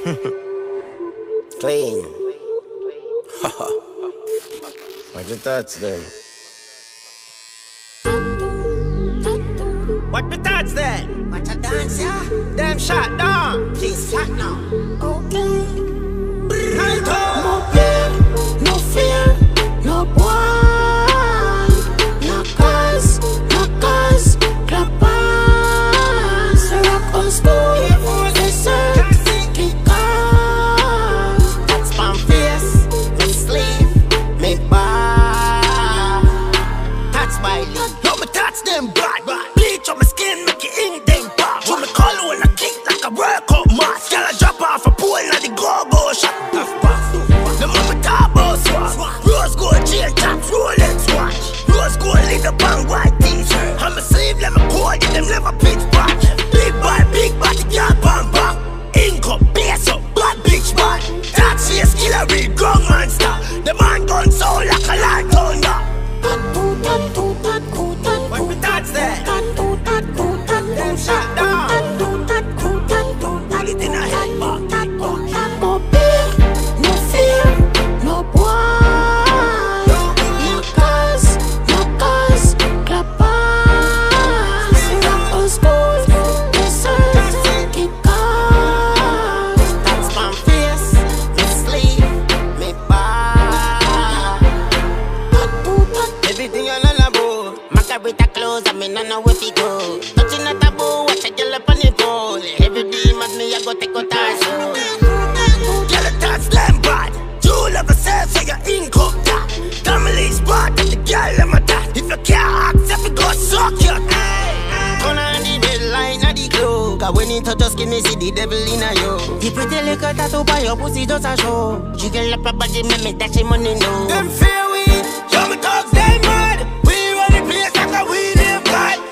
Clean. What your thoughts then? What my thoughts then? What a dance, yeah? Them shot down. Please flat now. Okay. No pain, no fear, no boy, no cause, clap us, rock on school, listen, kick off, that's palm face, me sleeve, me bar, that's my lead. No, my thoughts them bad. Bleach on my skin, make it in them pop. Show me color when I kick like a workout mask. Girl, I drop off a pool and the go-go shot. The mama top boss swap. Rose gold chain tops, Rolex watch. Rose gold lead up on white t-shirt. I'm a slave, let me call you, them never pitch back. Big body, girl, bam bam. Income, base up, bad bitch bad. That face killer, real gun monster. The man gun sound like a light thunder. What my thoughts there? Them shot down. Bullet in a head back. No pain, no fear, no boy, no cause, clap us, rock on school, listen, kick off, that's palm face, me sleeve, me bar. Everything on a labo. Margarita clothes, I mean, I know where we go. Touching a taboo, watch a girl up on the pole. Every day, mad me, I go take out her soul. Girl, the thoughts them bad. You love yourself, so your income that. Family's bad, and the girl them a that. If you can't accept it, go suck your Turn on the red line of the glow. Cause when it touch your skin, me see the devil in a yo. The pretty little tattoo by your pussy just a show. She girl up her body, make me dash him money no. them fear we. Yo, my dogs, they mad. We run the place like a we live bad.